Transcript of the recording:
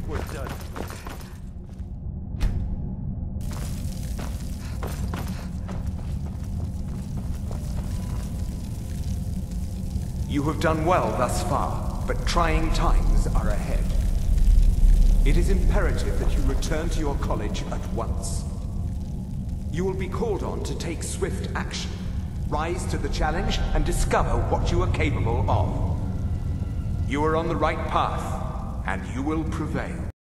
we're done. You have done well thus far, but trying times are ahead. It is imperative that you return to your college at once. You will be called on to take swift action, rise to the challenge, and discover what you are capable of. You are on the right path, and you will prevail.